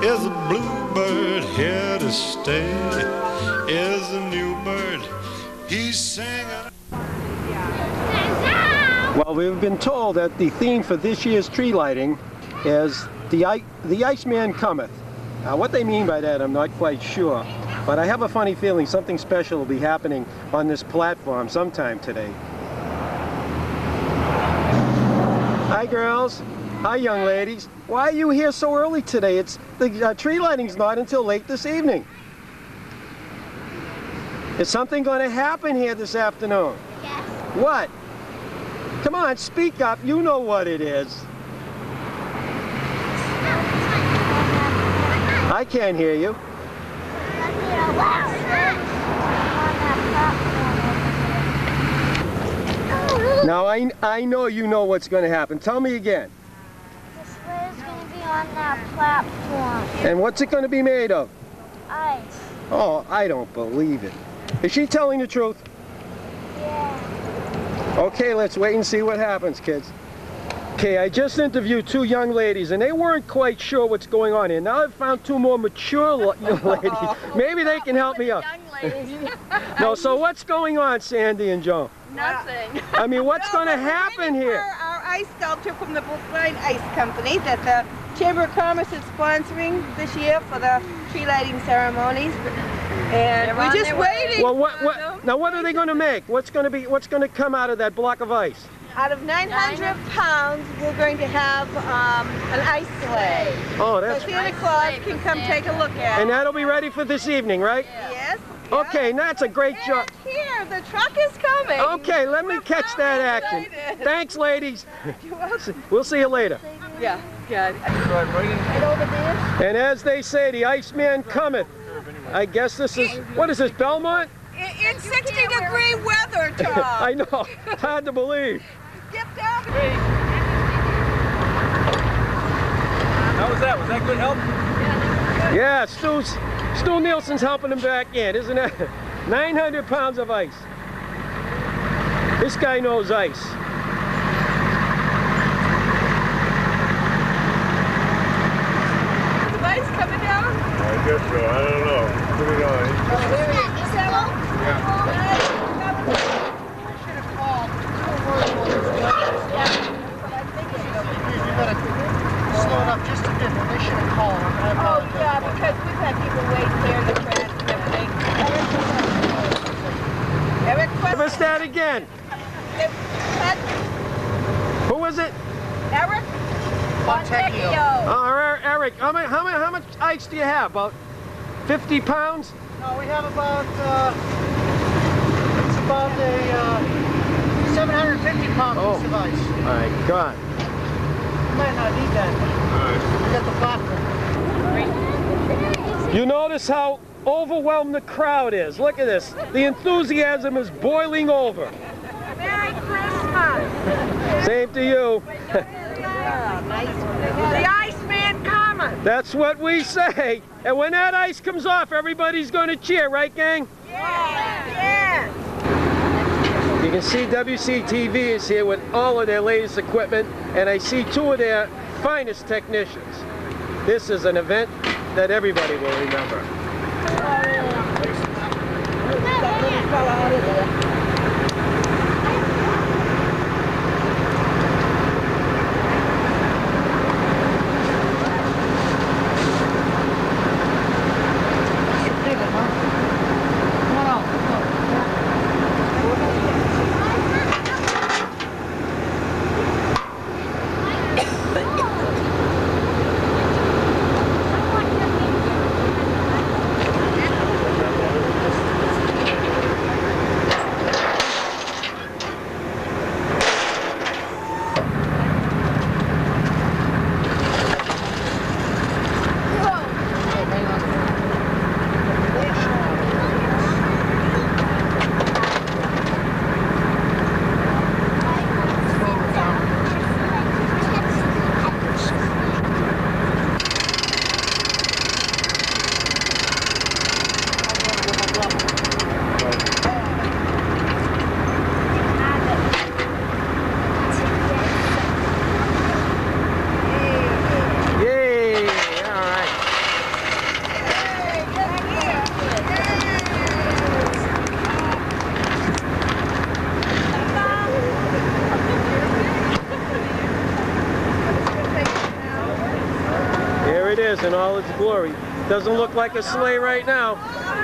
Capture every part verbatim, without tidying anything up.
Is a bluebird here to stay? Is a new bird, he's singing. Well, we've been told that the theme for this year's tree lighting is the, I the Ice-Man Cometh. Now, what they mean by that, I'm not quite sure. But I have a funny feeling something special will be happening on this platform sometime today. Hi, girls. Hi, young ladies. Why are you here so early today? It's the uh, tree lighting's not until late this evening. Is something going to happen here this afternoon? Yes. What? Come on, speak up. You know what it is. I can't hear you. Now, I, I know you know what's going to happen. Tell me again. The sleigh is going to be on that platform. And what's it going to be made of? Ice. Oh, I don't believe it. Is she telling the truth? Yeah. Okay, let's wait and see what happens, kids. Okay, I just interviewed two young ladies, and they weren't quite sure what's going on here. Now I've found two more mature young ladies. Maybe they can help me out. No, so what's going on, Sandy and Joe? Nothing. I mean, what's well, going to happen here? Our ice sculpture from the Brookline Ice Company that the Chamber of Commerce is sponsoring this year for the tree lighting ceremonies, and They're we're just waiting. Well, what, what? Now, what are they going to make? What's going to be? What's going to come out of that block of ice? Out of nine hundred pounds, we're going to have um, an ice sleigh. Oh, that's. So Santa Claus can come take a look at it. And that'll be ready for this evening, right? Yes. Okay, now that's a great and job. Here, the truck is coming. Okay, let me catch that action. Thanks, ladies. You're welcome. We'll see you later. Yeah, good. Right over there. And as they say, the Ice-Man cometh. I guess this is, what is this, Belmont? In sixty degree weather, Tom. I know, it's hard to believe. Get down. How was that? Was that good help? Yeah, Stu's, Stu Nielsen's helping him back in, isn't it? nine hundred pounds of ice. This guy knows ice. Is the ice coming down? I guess so, I don't know. Put it on. Oh, there it is. Yeah. I should have called. You better slow it up just a bit. They should have called. Oh, yeah, because we've had people waiting here in the traffic and everything. Eric, Give us that again. Who was it? Eric Montecchio. Oh, Eric, how much, how much, how much ice do you have? About fifty pounds? No, we have about, uh, it's about a uh, seven hundred fifty pound Oh. piece of ice. My God. You might not need that. We got the platform. You notice how overwhelmed the crowd is. Look at this. The enthusiasm is boiling over. Merry Christmas. Same to you. The Ice-Man Cometh. That's what we say. And when that ice comes off, everybody's going to cheer, right, gang? Yeah, yeah. You can see W C T V is here with all of their latest equipment, and I see two of their finest technicians. This is an event that everybody will remember. That little fella out of there. is in all its glory. Doesn't look like a sleigh right now.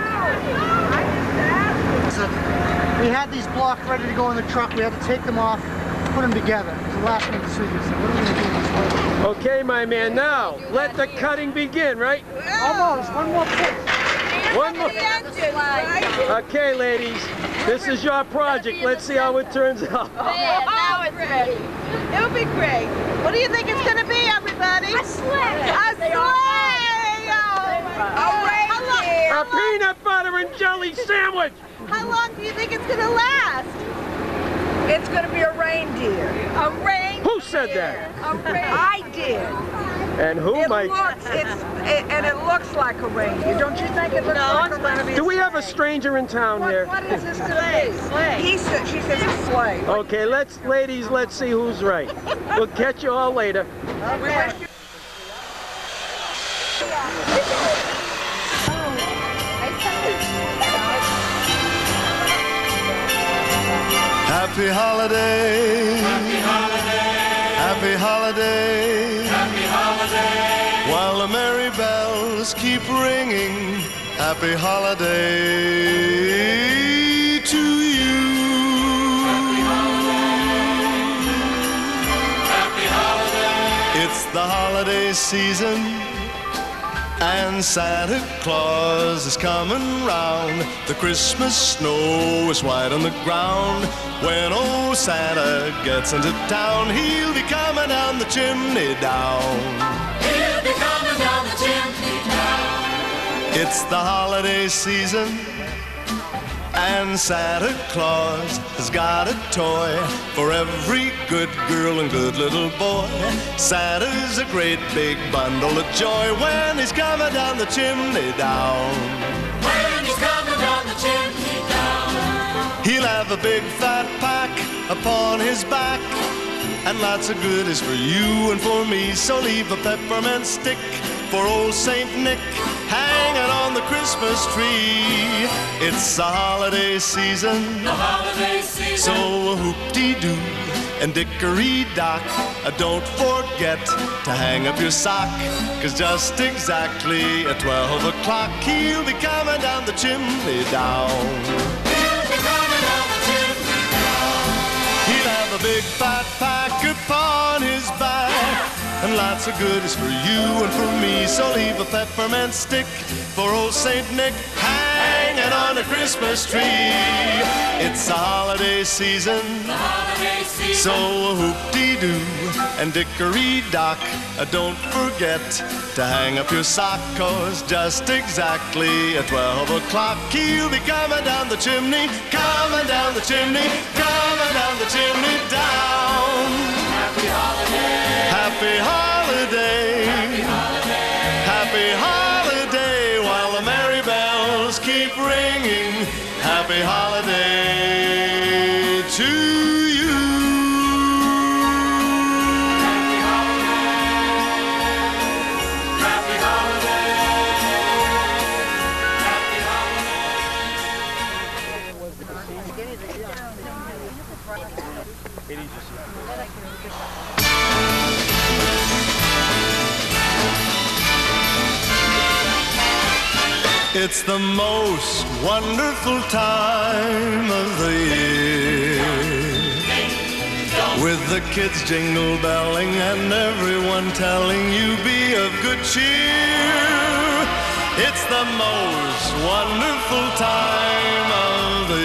We had these blocks ready to go in the truck. We had to take them off, put them together. It was a last minute decision. So what are we going to do with this one? Okay, my man, now let the cutting begin, right? Almost. One more piece. One more. Okay, ladies, this is your project. Let's see how it turns out. Yeah, now it's ready. It'll be great. What do you think it's going to be, everybody? A sleigh. A sleigh! Oh, a A peanut butter and jelly sandwich. How long do you think it's going to last? It's going to be a reindeer. A reindeer. Who said that? A reindeer. I did. And who It might? looks, it's, it, and it looks like a reindeer. Don't you think it looks No, like it's a gonna reindeer? Do we have a stranger in town What, here? what is this going to be? Sleigh. He said, she says a sleigh. Okay, let's, ladies, let's see who's right. We'll catch you all later. We wish you Happy holiday. Happy holiday. Happy holiday. Happy holiday. While the merry bells keep ringing. Happy holiday to you. Happy holiday. Happy holiday. It's the holiday season. And Santa Claus is coming round. The Christmas snow is white on the ground. When old Santa gets into town, he'll be coming down the chimney down. He'll be coming down the chimney down. It's the holiday season, and Santa Claus has got a toy for every good girl and good little boy. Santa's a great big bundle of joy when he's coming down the chimney down. When he's coming down the chimney down. He'll have a big fat pack upon his back, and lots of goodies for you and for me. So leave a peppermint stick for old Saint Nick hanging on the Christmas tree. It's the holiday season, the holiday season. So whoop-dee-doo and dickory-dock, uh, don't forget to hang up your sock, 'cause just exactly at twelve o'clock he'll be coming down the chimney down. He'll be coming down the chimney down. He'll have a big fat pack upon his back, and lots of goodies for you and for me. So leave a peppermint stick for old Saint Nick hanging on a Christmas tree. It's the holiday season, the holiday season. So whoop-dee-doo and dickory-dock, uh, don't forget to hang up your sock, 'cause just exactly at twelve o'clock he'll be coming down the chimney, coming down the chimney, coming down the chimney down. Happy holiday. Happy holiday. Happy holiday. Happy holiday while the merry bells keep ringing. Happy holiday to you. Happy holiday. Happy holiday. Happy It's the most wonderful time of the year, with the kids jingle belling and everyone telling you be of good cheer. It's the most wonderful time of the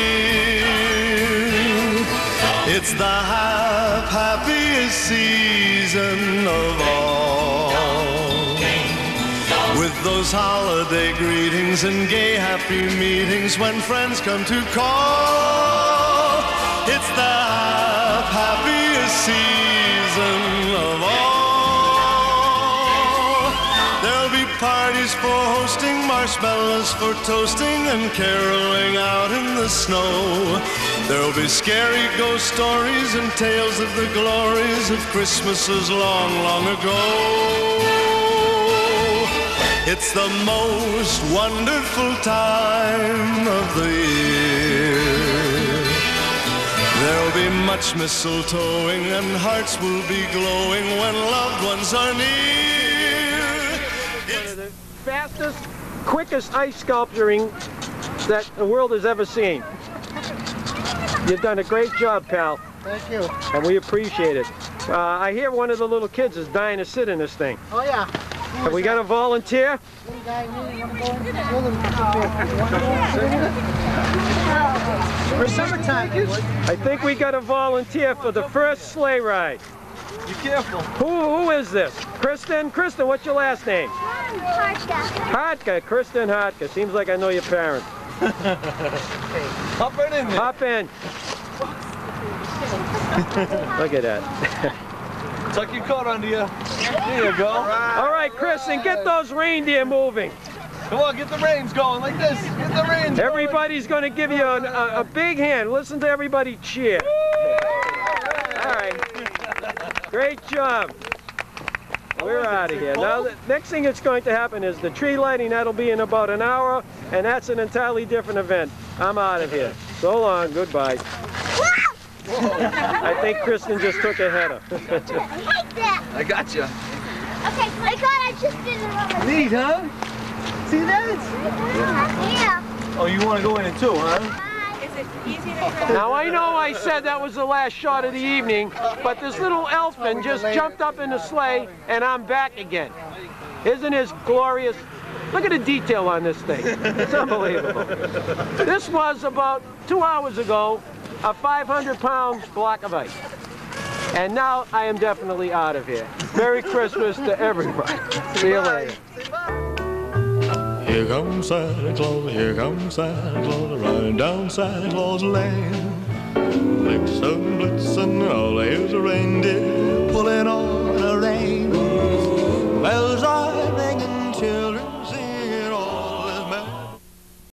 year. It's the hap happiest season of all, with those holiday greetings and gay happy meetings when friends come to call. It's the hap happiest season of all. There'll be parties for hosting, marshmallows for toasting, and caroling out in the snow. There'll be scary ghost stories and tales of the glories of Christmases long, long ago. It's the most wonderful time of the year. There'll be much mistletoeing and hearts will be glowing when loved ones are near. fastest, quickest ice sculpturing that the world has ever seen. You've done a great job, pal. Thank you. And we appreciate it. Uh, I hear one of the little kids is dying to sit in this thing. Oh yeah. Have we got a volunteer? For summertime, I think we got a volunteer for the first sleigh ride. Be careful. Who, who is this? Kristen? Kristen, what's your last name? Hartka. Hartka. Kristen Hartka. Seems like I know your parents. Hop right in there. Hop in. Look at that. Tuck your coat under you. There you go. All right, Kristen, get those reindeer moving. Come on, get the reins going like this. Get the reins Everybody's going to give you a, a, a big hand. Listen to everybody cheer. All right. Great job. We're out of here. Now, the next thing that's going to happen is the tree lighting. That'll be in about an hour, and that's an entirely different event. I'm out of here. So long. Goodbye. I think Kristen just took a header. I got you. Okay, I thought I just did it on my Neat, huh? See that? Yeah. Oh, you want to go in it too, huh? Is it easy to Now, I know I said that was the last shot of the evening, but this little elfin just jumped up in the sleigh, and I'm back again. Isn't this glorious? Look at the detail on this thing. It's unbelievable. This was about two hours ago, a five hundred pound block of ice. And now I am definitely out of here. Merry Christmas to everybody. See you later. Here comes Santa Claus, here comes Santa Claus, riding down Santa Claus Lane. Blitzen, blitzen, all here's a reindeer.